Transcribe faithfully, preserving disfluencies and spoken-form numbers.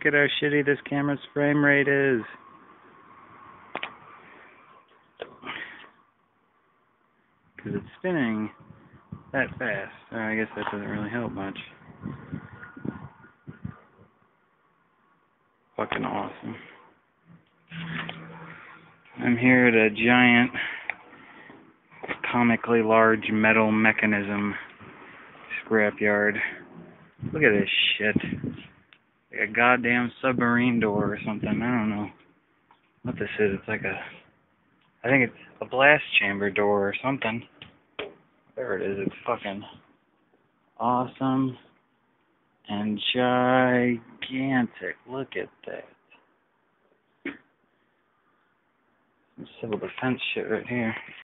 at how shitty this camera's frame rate is. Because it's spinning that fast. Oh, I guess that doesn't really help much. Fucking awesome. I'm here at a giant, comically large metal mechanism scrapyard. Look at this shit. Like a goddamn submarine door or something. I don't know what this is. It's like a, I think it's a blast chamber door or something. Whatever it is, it's fucking awesome and gigantic. Look at that. Some civil defense shit right here.